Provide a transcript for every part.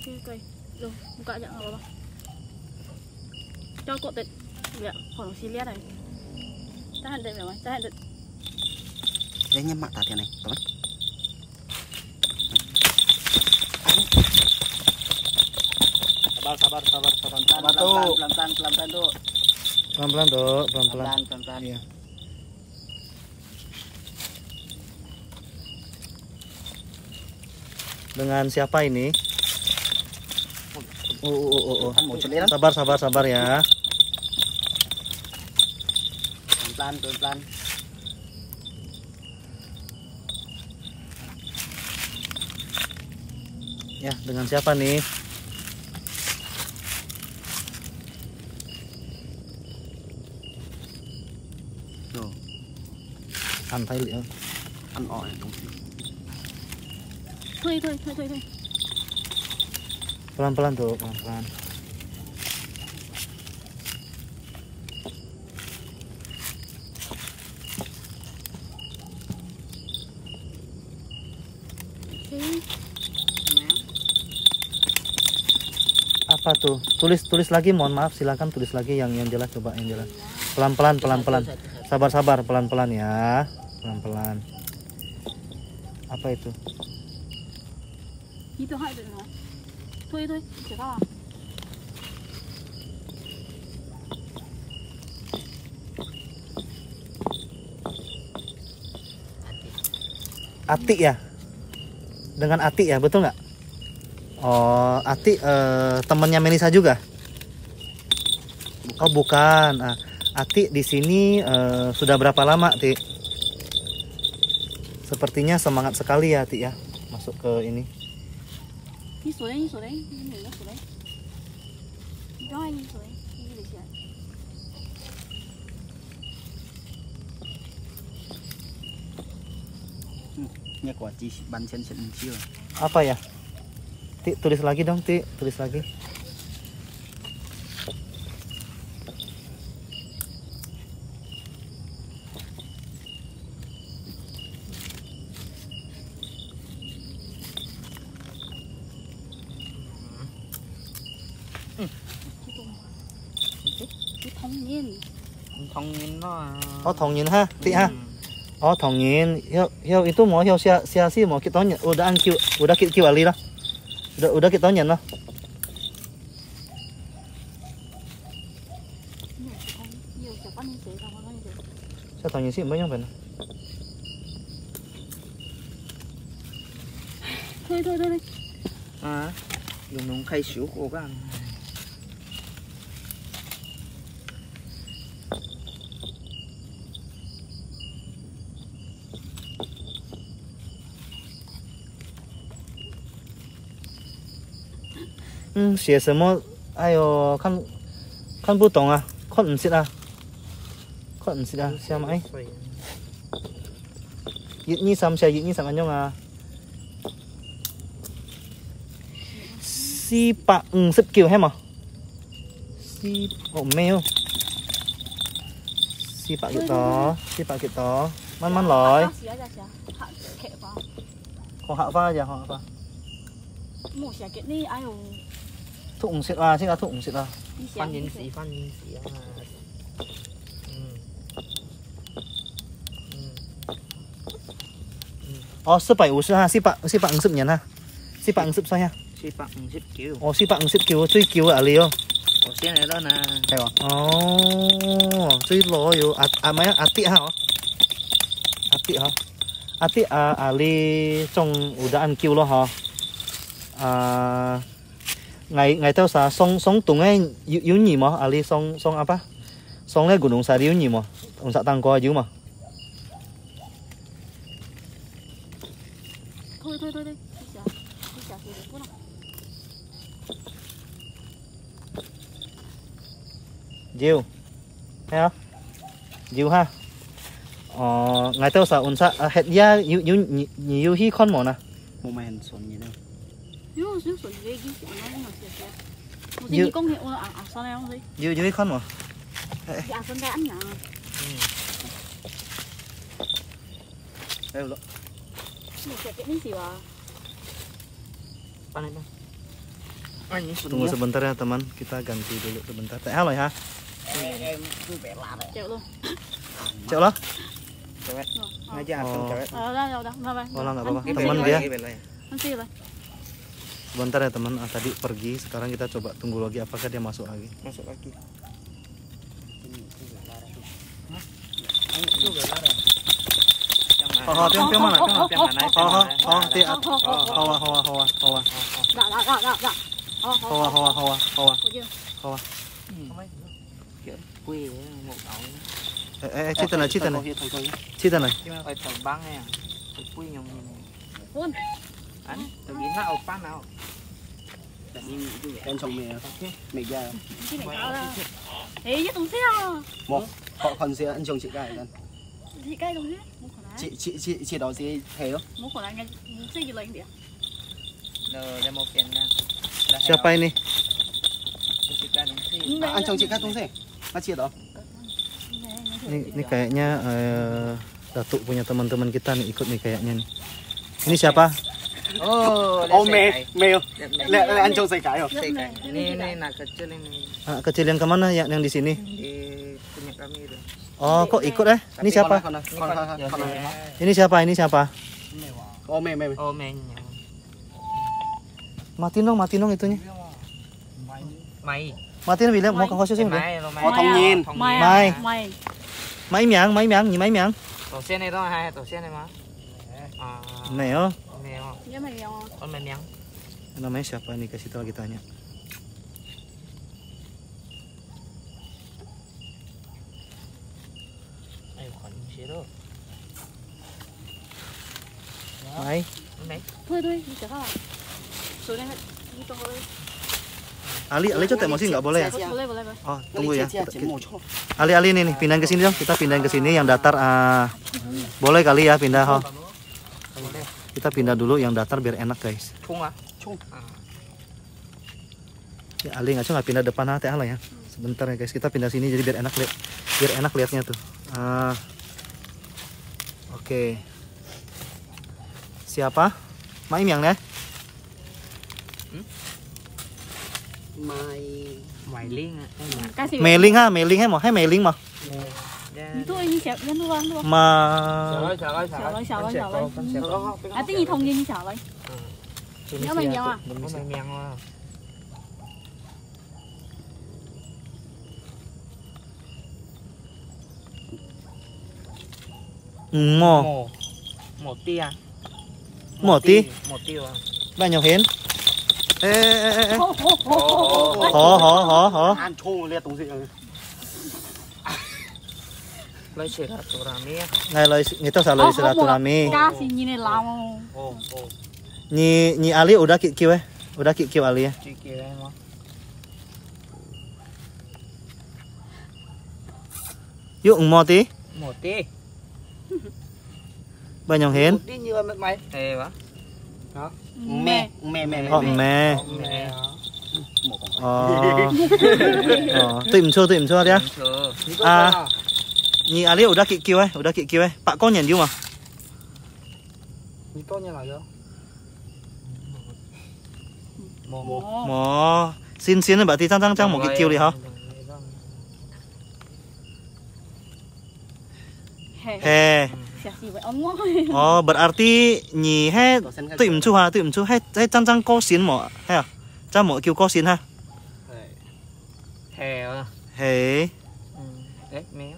Oke. Loh, buka aja nggak apa-apa. Cho cột tịt. Dạ, khoảng xí liết này. Tahan đợi mẹ mày, tahan đợi. Đây nyemak tadi nih, teman. Sabar. Pelan-pelan tuh. Pelan-pelan tuh, pelan-pelan. Pelan-pelan. Iya. Dengan siapa ini? Kan mau celiran. Sabar ya. Pelan-pelan. Ya, dengan siapa nih? Tuh. Santai ya. Ăn ỏi đúng. Thôi. Pelan-pelan tuh, pelan-pelan. Apa tuh? Tulis lagi, mohon maaf, silakan tulis lagi yang jelas, coba yang jelas. Pelan-pelan. Sabar, pelan-pelan ya. Pelan-pelan. Apa itu? Itu hai được rồi. Thôi, chỉ tao à? Ati ya? Dengan Ati ya, betul nggak? Oh, Ati temannya Melisa juga? Oh, bukan. Ati di sini sudah berapa lama, Ti? Sepertinya semangat sekali ya, Ti ya, masuk ke ini. Đi xuống đấy, mình nó xuống đấy. Cho anh đi xuống đấy, đi để chuyện. Ini kuat sih, ban sen kecil. Apa ya? Ti, tulis lagi dong, Ti, tulis lagi. Thông nhiên nó. Oh, Thongyin ha, Ti ha. Oh, Thongyin. Hiêu itu mau hiêu sia sih mau kita nhận udah kita ali lah. Udah kita nhận lah. Sao Thongyin sih banyak banget. Thôi. Dùng nung khay xíu của các anh. 写什么？哎呦，看不懂啊，看唔识啊，寫咪？月二十寫月20分鐘啊，450 係嘛？咩喎？400幾多？慢慢來。學下花咋，學下花。 Một xẻ kiện đi, ai dùng thuốc ủng xịt à, chứ là thuốc ủng xịt à. Phan nhìn xí à. Oh, 450ha, 450 nhân ha. 450 sao ha? 450 kiểu. Oh, 450 kiểu,最kiểu à liêu. Ủa, xe này đó nè. Thấy không? Oh, 最攞要咩Ati ha? Ati ha. Ati ali trong udah ăn kiểu lo ha. Ngày tao sa song tung ấy yếu nhỉ mà ali song apa? Song cái gunung sa yếu nhỉ mà. Ông sa tăng qua yếu mà. Thôi. Đi xả thì được nào. Diêu. Thấy không? Diêu ha. Ngày tao sa unsa hết ya yếu hi con mỏ nè. Một màn xuân như thế. Yếu xuân ghê ghi xả nó mà xả. Một gì công hiệu là sao này không thấy? Diêu hi con mỏ. Dạ xuân đây ăn nhở. Đây rồi. Một xả cái gì à? Pan này. Tunggu sebentar ya teman, kita ganti dulu sebentar. Teh halo ya. Chịu luôn. Cek lah. Cewek. Ngaji atom cewek. Udah, bye. Oh lah nggak apa-apa. Em Teman xin dia. rồi. Em xin rồi. Sebentar ya teman. Tadi pergi, sekarang kita coba tunggu lagi apakah dia masuk lagi. Masuk lagi. Piang mana? Ti. Hawa. Dạ. Hawa. Hawa. Kiểu quỳ một ẩu. Cita này. Phải tàu băng này. Quỳ nhung nhìn. Quân. Anh, tao nghĩ nó ốp pan nào. Em chồng mẹ ra Cái này cao ra. Ê, nhất đồng xe. một họ còn sẽ anh chồng chị cái này Chị cây đồng xe. Một khả năng. chị đó sẽ thế không Một khả năng cái xe gì lấy đi. Rồi một tiền nha. Siapa ini? anh chồng chị cái tung thế nó chị đó Ini kayaknya datuk punya teman-teman kita nih ikut nih kayaknya nih. Ini siapa? ô mèo lại anh chồng xài cái rồi Ini nak kecil ini. Anak kecil yang kemana? Yang di sini? Di punya kami itu. Oh, kok ikut Ini siapa? Ini siapa? ô mèo Oh, men. Matiin dong itunya. Mày. Matiin William mau ke khusus ini. họ thông nhiên Mày. Máy miếng, nhìn máy miếng. Tổ xe này đó hay tổ xe này mà. Này oh. Mèo. Nhớ mày mèo. Con mèo. Namanya siapa nih? Kasih tahu kita tanya. Ayo con xe đó. Mai. Thôi, đi chở các bạn. Xuống đây, đi tông ơi. Ali coba emosi nggak boleh ya? Boleh. Oh, tunggu ya. chị một chỗ Ali nih pindahin ke sini dong. Kita pindahin ke sini yang datar. Boleh kali ya pindah. Oh. Kita pindah dulu yang datar biar enak guys. Chung à? Ya Ali nggak pindah depan hati lah ya. Sebentar ya guys, kita pindah sini jadi biar enak lihatnya tuh. Oke. Siapa? Mai Miang ya? Mày liên à. Ca sĩ. Mailing ha mà hay mailing mà. Thôi, đi chở nhân luôn. Mà Trả lời. À, tiếng gì thông nhiên trả lời. Nhớ mày mèo à? Mày mèo à. Một tia à? Một tí à? bao nhiêu hến? Ê. Hó. anh chôn liệt tung gì Lấy xe ra tổ ra mía. Này lời người ta trả lời silaturahmi. Ca sĩ nhìn này làm. Nyi Ali udah kikil Ali ya. Chị kia em á. Yuk một tí. Một tí. Bao nhiêu hến? một tí như mày Ê quá. mẹ Oh, mẹ. Tìm chưa dia. Nyi Ali udah kikil Pak con nhận mà. như con như nào vậy Mo. Sin berarti cang mau kikil đi hả? He. Oh, berarti nyi he tìm chu he cang có xin mo ha. Cang mau kêu có xin ha. Hè à? He. Đấy, méo.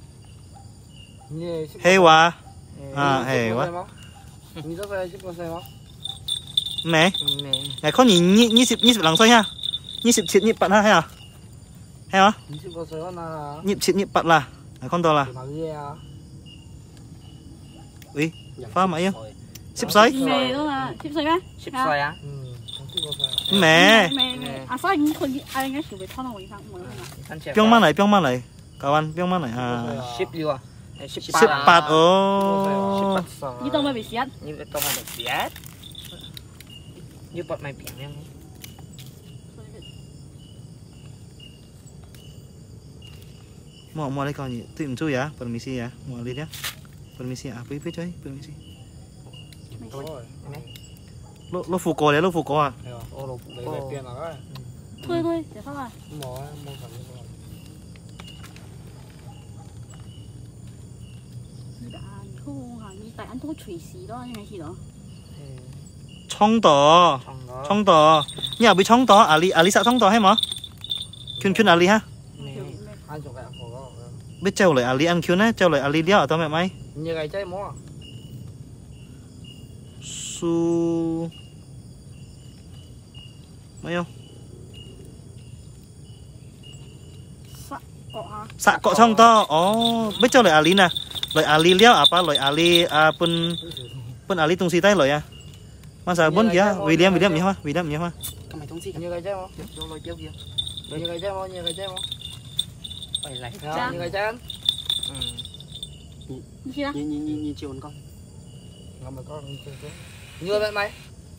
He wa. He wa. Mẹ. Này con nhìn 20 lần thôi ha. 27 nhịp bạn ha hay à? Hay hả? Nhịp 7 nhịp bạn là. Này con to là. Ui, pha mày yêu. 16. Mẹ đó là 16 á? 16 á? Mẹ. À sao anh ấy chịu bị thon rồi sao mà. Piong mana này? Kawan, piong mana này? Ship juga. Cepat. Oh. Như tao mới bị xiết. Như tao mà được xiết. Như bọn mày biển em. Mau đây con gì? Tìm chú ya, permisi ya. Mau lihat ya. Permisi apa itu coy? Permisi. Lo phụ cổ đấy, lo phụ cổ à? Ô lô phụ về tiền là cái. Thôi, để phát à. Mua phần như vậy. tại anh thu thủy xí đó, như này gì đó. Trong đó. Nhà bị trong đó, Ali sao trong đó hay mà? Kyun Ali ha? Ăn chỗ cái phố đó. Biết treo lại Ali ăn Kyun á, treo lại Ali đéo ở tao mẹ mày. Như cái trái mó. Su mấy không? Sạ cọ trong to. Biết treo lại Ali nè. Lại Ali đéo apa lại Ali pun Ali tung si tay lại à. Masa pun dia William gì hả? William gì hả? Mày tung si như cái trái mó. Vô lôi chéo kia. Như cái trái mó. Phải lại. Như cái trái. Nhìn chiều con. Ngắm mà con như vậy mày.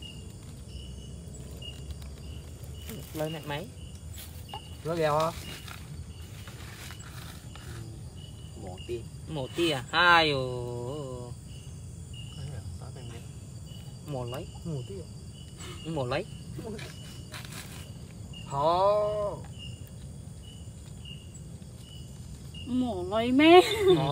Lên mẹ máy. Nó gheo hả? Một tia à? Hai ồ. Một lấy. Một lấy. Hổ. Mổ lấy mẹ.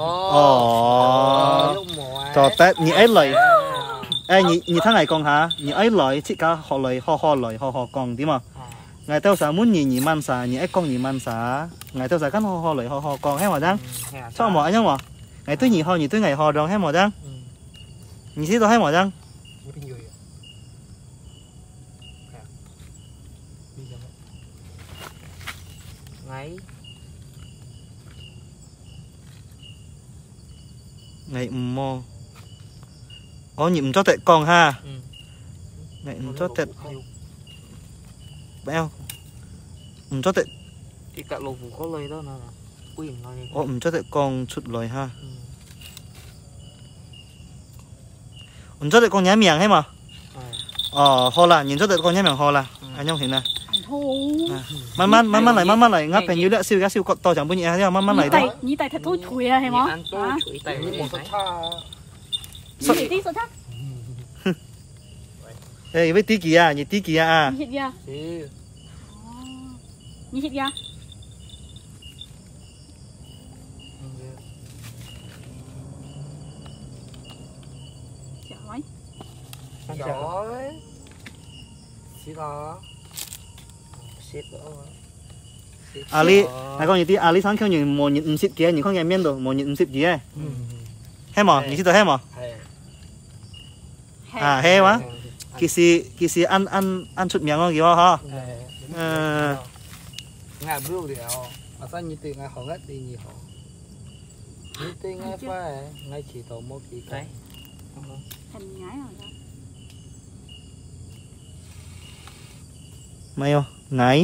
Cho Tết nhị ấy lời. Ê nhị tháng ngày con hả? Nhị ấy lời chị cả họ lời họ lời họ con tí mà. Ngày tao sẽ muốn nhị man xả, nhị ấy con nhị man xả. Ngày tao sẽ cắn họ lời họ con hết mà chăng? Sao mà anh mà? Ngày tôi nhị tôi ngày họ rong hết mà chăng? Nhị xí tao hết mà chăng? Ngày mò. Nhịm cho tệ con ha. Ngày cho tệ. Bèo. Cho tệ. Thì cả lô có lời đó nè. Quyền cho tệ con chút lời ha. Cho tệ con nhá miệng hay mà. Ho là nhìn cho tệ con nhá miệng ho là. Anh không hiểu nè. Man lại ngáp hình như đã siêu to chẳng bao nhiêu thế man lại đấy. Nhí tay thật thôi chùi à hay mà. Tí số thắt. Ê với tí kìa à, nhị tí kìa à. Nhị kìa. Nhị kìa. Chào mấy. Chào. Xí đó. Ali, này con nhìn tí Ali sáng kêu nhìn một nhìn xịt kia nhìn không nghe miên rồi một nhìn xịt kia, hay mà nhìn xịt rồi hay mà, hay quá, kỳ si ăn chút miếng không kìa ha, ngày bữa thì mà sao nhìn từ ngày họ hết thì nhiều họ, nhìn từ ngày phải ngày chỉ tàu một kỳ cái, thành nhái rồi đó, mày không, ngày.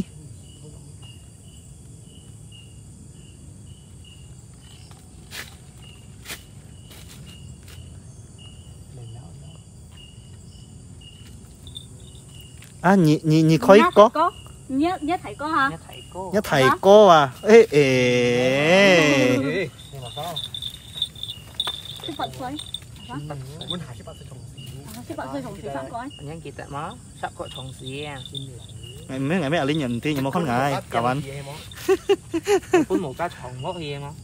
Nhị khói có. Nhớ thầy có hả? Nhớ thầy có à. Ê. Xếp bật xoay. Muốn hại xếp bật xoay trồng xí. Xếp bật xoay trồng xí sẵn coi. Anh chị tại má sắp có trồng xí à. Ngày mấy Ali nhận thì nhưng mà không ngại cả bạn. Cuốn một cá trồng mất gì em không?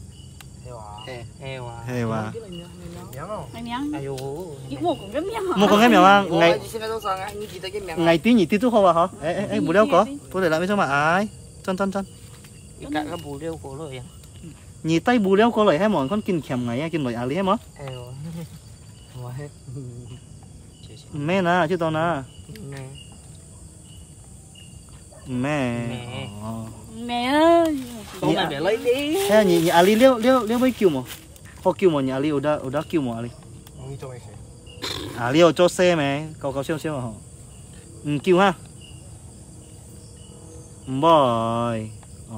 Heo à. Mày miếng. Ayo. Một con cái miếng hả? Một con cái miếng à? Ngày tí nhị tí thuốc không à hả? Ê bù đeo có. Tôi để lại với cho mà ai. Chân. Cả cái bù đeo có rồi à? Nhị tay bù đeo có lời hay mòn con kinh khèm ngày kinh lời Ali hay mà? Mẹ nè chứ tao nè. Mẹ ơi. Con này để lấy đi. Thế nhị Ali liêu với kêu mà. Họ kêu mà nhị Ali đã kêu mà Ali. Liêu cho xe mẹ, cậu xêu mà họ. Kêu ha. Bye.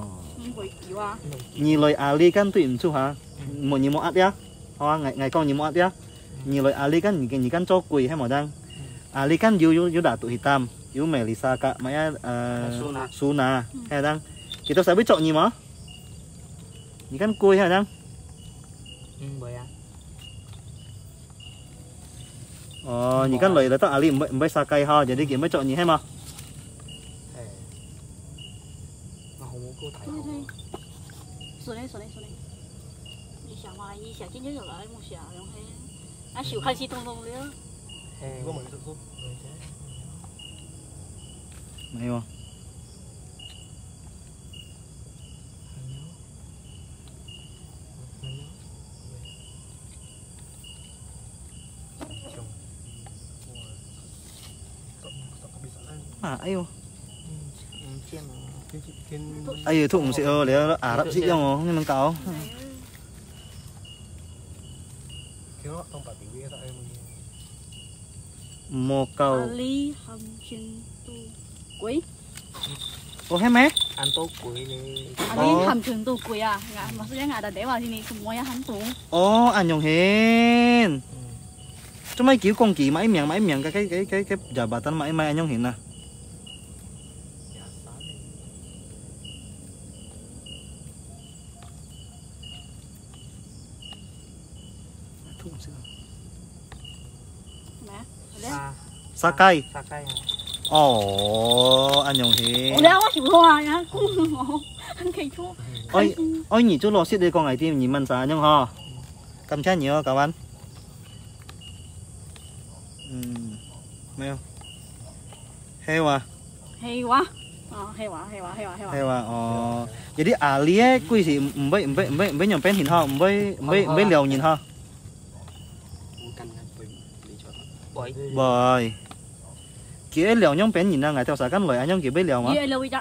Nhị lời Ali kan tụi chú hả? Một nhị một ắt ya. Ngày con nhị một ắt ya. Nhị lời Ali kan nhị kan cho quỳ hay mà đang. Ali kan yu đã tụi hitam. Yu Melissa kak Maya Suna hay đang. Kita sẽ biết chọn gì mà. Nhị kan quỳ hay đang. Bởi à. Nhị căn lời là tao ali mới sa cây ha, jadi kiếm mới chọn nhị hay mà. Mà không có cô thấy. Thôi. Xuống đây. Đi xả mà đi xả chính nhất rồi, một xả rồi hay. À xỉu khai xí thông nữa. Có mình chút chút. Mày không? Ayo. Ayo thụng sẽ để Ả Rập sĩ không nhưng mình cáo. Một cầu. Ali hầm chân tu quỷ. Ô hết mấy? Ăn tốt quỷ đi. Ali hầm chân tu quỷ à? Maksudnya nggak ada dewa sini, semuanya hantu. Ồ, anh Nhung Hiền. Chúng mày kiểu con kỳ mãi miệng cái jabatan mãi anh Nhung Hiền à. Sakai. Ồ, anh Nhung Hiền. Ủa, quá chịu thua nha. Anh kỳ thua. Ôi nhỉ chú lò xít đi con ngày tim nhỉ mình sao nhung ho. Cầm trái nhiều các bạn. Mèo. Heo à? Hay quá. Heo à. Jadi Ali ấy quy gì mới nhom pen hình ho, mới liều nhìn ho. Bởi kia liều nhom pen nhìn ra ngày theo xã căn lời anh nhom kia biết liều mà. Kia liều vậy.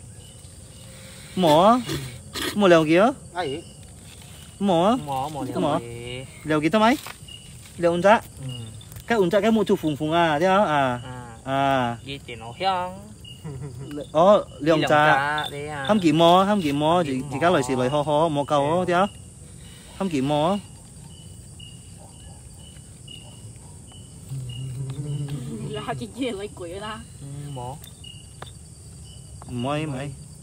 Mỏ liều kia. Ai? Mỏ liều kia tao mấy? Liều ôn dạ. Cái ôn dạ cái một chục phùng à, thế hả? Gì thì nó香. Liều dạ. Hâm kỳ mỏ chỉ các lời xì lời ho mỏ cầu thế hả? Hâm kỳ mỏ. Là cái gì lấy quỷ ra? Mỏ. Mày.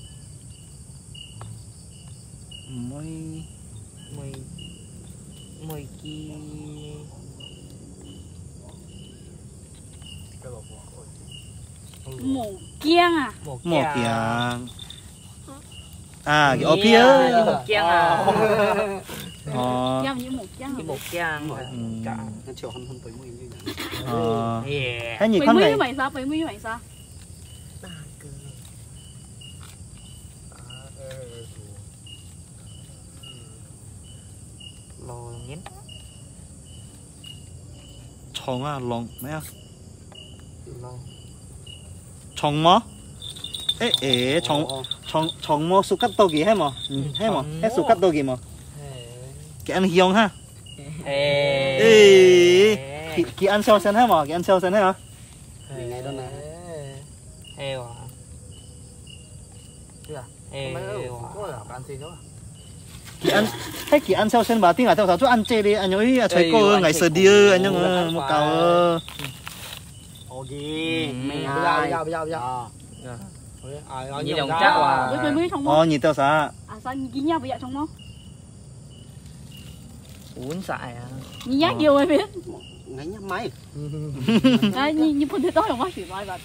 Mày kia. Mổ kiêng à? Mỏ kiêng. À, cái ở phía. Mỏ kiêng à? Kiêng như mổ kiêng. Cái mỏ kiêng. Chả, nó chiều hơn tới mùi như vậy. Thế nhỉ con này. Bảy mươi mày sao? Lò nhén. Chong à, lòng mấy à? Lò. Chong mỏ. Chong mỏ su cắt to gì hay mà? Hết su cắt to gì mà? Cái ăn hiong ha. Cái ăn sâu sen hay mà? Cái ăn sâu sen hay hả? Ngày đó nè. Heo à? Heo à? Cái ăn sâu sen bà tiếng à theo sao chú ăn chê đi anh nhớ chơi cô ngày sờ đi anh nhớ một cầu. Ok. Bây giờ. Như đồng chắc à? Bảy mươi trong mỏ. Nhìn tao sao? À sao nhìn nhau bây giờ trong mỏ? Uống xài à? Nhìn nhát nhiều rồi biết. Ngay nhá máy. Đấy, nhìn phần thế đó là quá xỉu bài bà tí.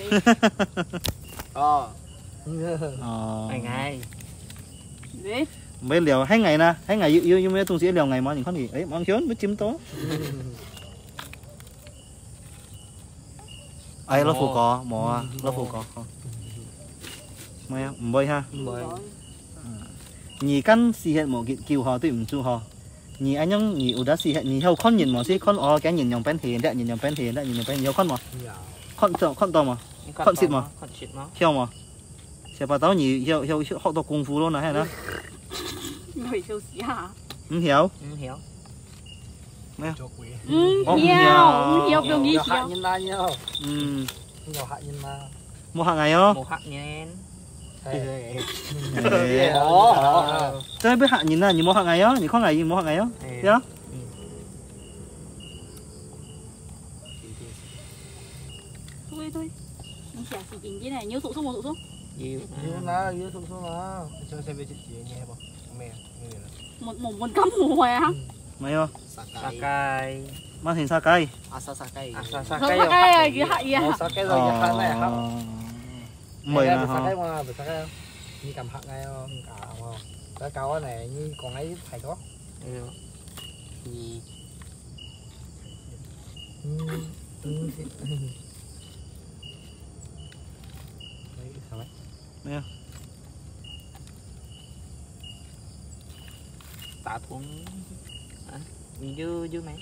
Ngày ngày. Đấy. Mấy liều hai ngày nè, hai ngày yêu mấy tung sĩ liều ngày mà những con gì ấy mong khiếu mới chim tố. Ai nó phụ có mỏ nó phụ có. Mày bơi ha. Nhị căn xì hiện một kiện kiều họ tôi chu họ. Nhị anh nhung nhị u đã xì hiện nhị hậu con nhìn mà xí con cái nhìn nhom pen thì đã nhìn nhom pen nhiều con mà. Con to mà. Con xịt mà. Hiao mà. Sẽ bắt đầu nhị hiao học tập công phu luôn nè hay đó. Người siêu xí hả? Hiểu. Mẹ. Hiểu biểu nghĩ Hạ nhân la nhau. Nhỏ hạ nhân ma. Một hàng ngày không? Một hạ nhân. Tôi biết hạ nhìn là nhìn một hàng ngày á, nhìn có ngày nhìn một hàng ngày á. Thế á? Thôi. Mình xả xỉ kính cái này, nhớ sụt xuống. Nhiều Nó dưới xuống nó. Cho xem về chuyện gì nghe không? Mẹ. Một cắm mùa à? Mayo. Sakai. Masin sakai. Asa sakai. Asa Không sakai. có cái gì hại gì Mau hả? sakai rồi jahat này không? Mười là Sakai ho. mà sakai không? Như cầm hạt ngay không? Cả không? Cái câu này như còn ấy thầy có. Thì Đấy, sao đấy? Nè. tạ xuống dư mày.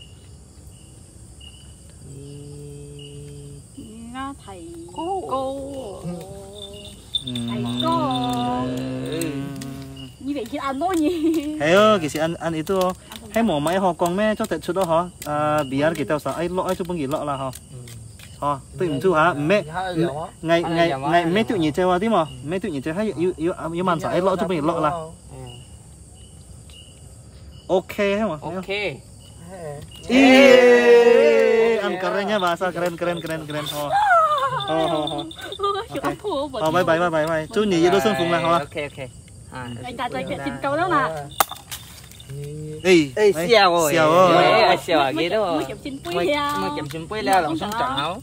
Nó thầy Cô. cô. Thầy cô. Như vậy chứ ăn thôi nhỉ? Ayo, kasi an itu hay mau mai ho kong me cho tet sudah ho. Biar kita usah ai lo ai chupang gila lah ho. Ho, tu tu ha me ngày me tu nhị chơi wa tí mà. Me tu nhị chơi hay yu man sa ai lo chupang gila lah. Ok hay mà. Ok. An kerennya bahasa keren. Ho. Chịu ăn thua bởi. Bye. Chú nhị đôi xuân phùng là ho. Ok. Anh ta chơi chim câu đó nè. Ê, Xèo rồi. Xèo rồi. Xèo ở ghế đó. Mới chậm chim quý ha. Mới chậm chim quý leo lòng sông trọng hấu.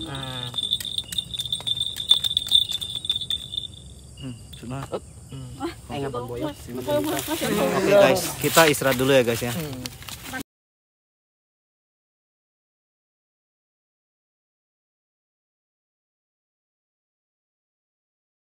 Sudah. Anh ngập bồi. Oke guys, kita istirahat dulu ya guys ya.